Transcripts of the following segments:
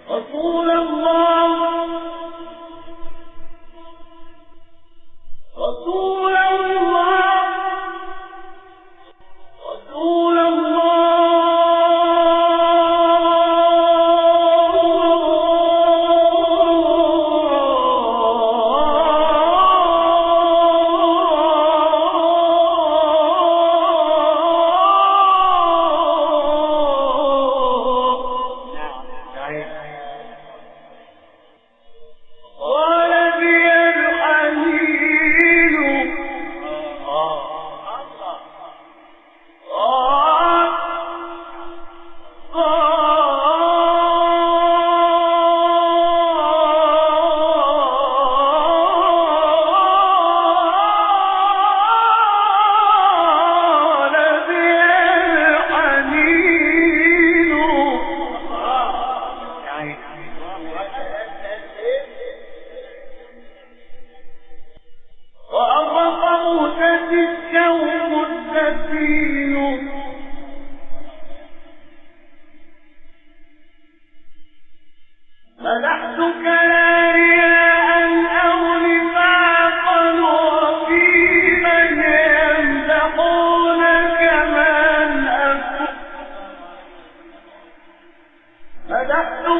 رسول الله رسول الله رسول الله مدحتك لا رياء أو نفاقا وفي من يمدحونك من أكون مدحتك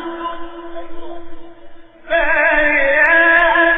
لا رياء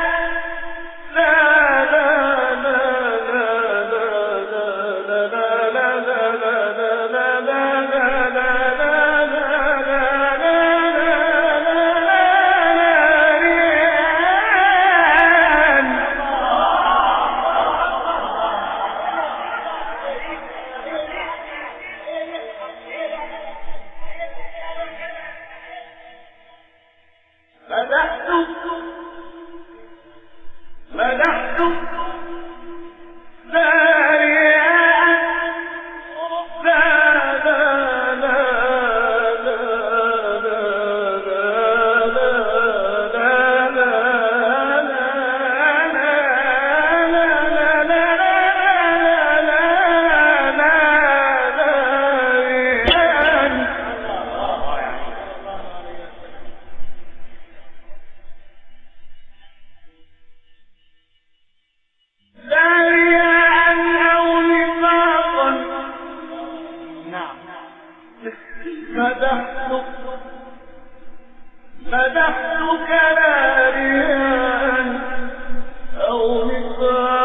مدحتك لا رياء أو نفاقا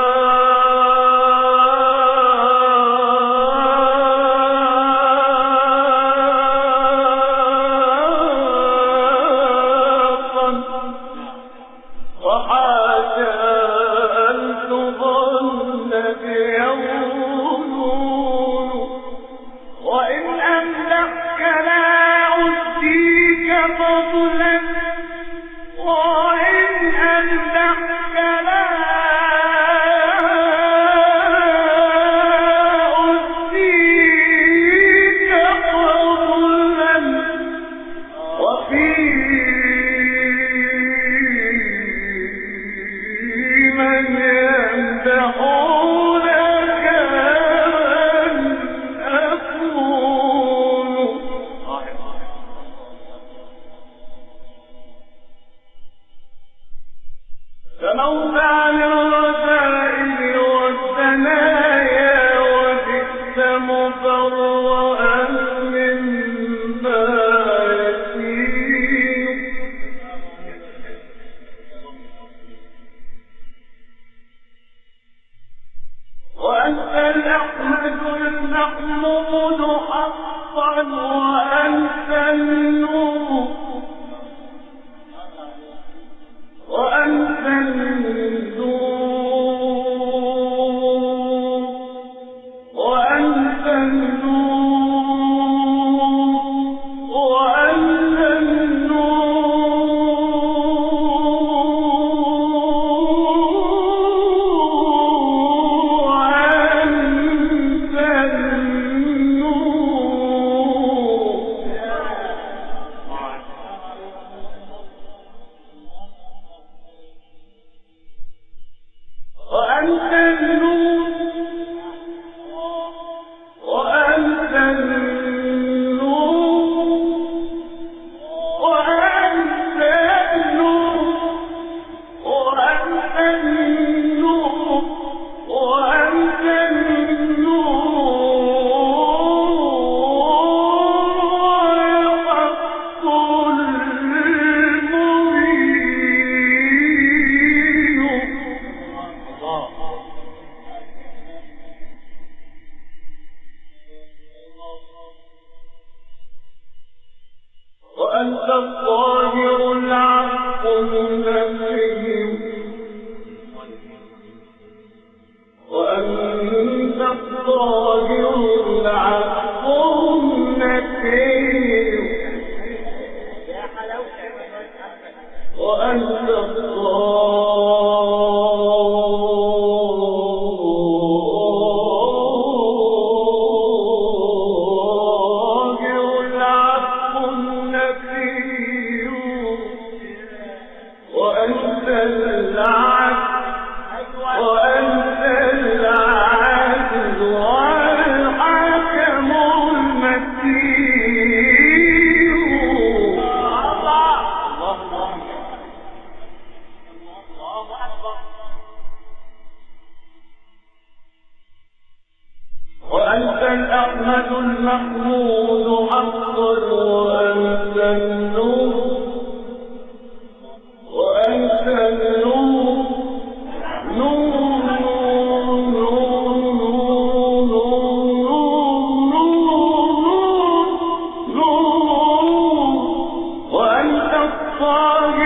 وحاشا أن تظن بيوم وإن أمدحك لا أديك فضلا وإن أمدحك لا أديك فضلا وفي من يمدحونك من أكون فموت عن الرذائل والثنايا وجئت مبرأ مما يسير وأنت الأحمد المحمود حقا وأنت النور وأنت النور وأنت الطاهر العفو النقي وأنت الطاهر العفو النقي وأنت الأحمد المحمود حقا وأنت النور وأنت النور نور وأنت الطاهر